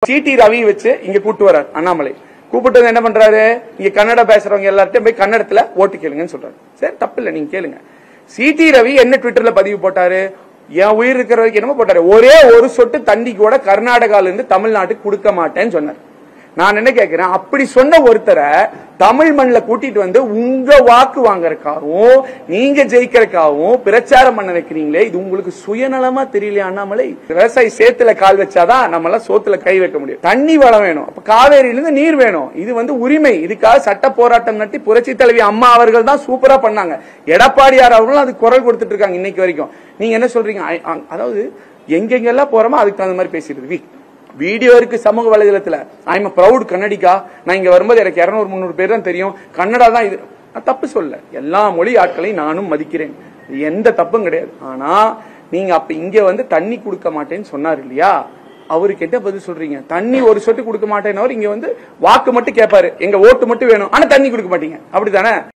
CD Ravi வச்சு இங்க கூட்டு வர்றாரு அண்ணாமலை. கூப்பிட்டு என்ன பண்றாரு, இங்க கன்னட பேசுறவங்க எல்லார்ட்டையும் போய் கன்னடத்துல ஓட்டு கேளுங்கன்னு சொல்றாரு. சரி, தப்பு இல்ல, நீங்க கேளுங்க. சிடி ரவி என்ன ட்விட்டர்ல பதிவு போட்டாரு, என் உயிர் இருக்கிற வரைக்கும் என்னமோ போட்டாரு, ஒரே ஒரு சொட்டு தண்ணி கூட கர்நாடகால இருந்து தமிழ்நாட்டுக்கு கொடுக்க மாட்டேன்னு சொன்னார். நான் என்ன கேட்கிறேன், அப்படி சொன்ன ஒருத்தரை தமிழ் மண்ணில் கூட்டிட்டு வந்து உங்க வாக்கு வாங்கறதுக்காகவும் நீங்க ஜெயிக்கிறதுக்காகவும் பிரச்சாரம் பண்ண வைக்கிறீங்களே, இது உங்களுக்கு சுயநலமா தெரியலையா அண்ணாமலை? விவசாயி சேத்துல கால் வச்சாதான் நம்ம எல்லாம் சோத்துல கை வைக்க முடியும். தண்ணி வளம் வேணும், அப்ப காவேரியிலிருந்து நீர் வேணும். இது உரிமை. இதுக்காக சட்ட போராட்டம் நடத்தி புரட்சி தலைவி அம்மா அவர்கள் தான் சூப்பரா பண்ணாங்க. எடப்பாடியார் அவர்களும் அது குரல் கொடுத்துட்டு இருக்காங்க இன்னைக்கு வரைக்கும். நீங்க என்ன சொல்றீங்க, அதாவது எங்கெங்கெல்லாம் போறோமோ அதுக்கு தகுந்த மாதிரி பேசிடுது. வீடியோ இருக்கு சமூக வலைதளத்துல, ஐ எம் ப்ரௌட் கன்னடிகா, நான் இங்க வரும்போது எனக்கு 200-300 பேர் தான் தெரியும், கன்னடா தான் இது. தப்பு சொல்ல, எல்லா மொழி ஆட்களையும் நானும் மதிக்கிறேன், எந்த தப்பும் கிடையாது. ஆனா நீங்க அப்ப இங்க தண்ணி கொடுக்க மாட்டேன்னு சொன்னார் இல்லையா, அவருக்கு என்ன பதில் சொல்றீங்க? தண்ணி ஒரு சொட்டு கொடுக்க மாட்டேன்னு இங்க வாக்கு மட்டும் கேட்பாரு, எங்க ஓட்டு மட்டும் வேணும், ஆனா தண்ணி கொடுக்க மாட்டீங்க, அப்படித்தானே?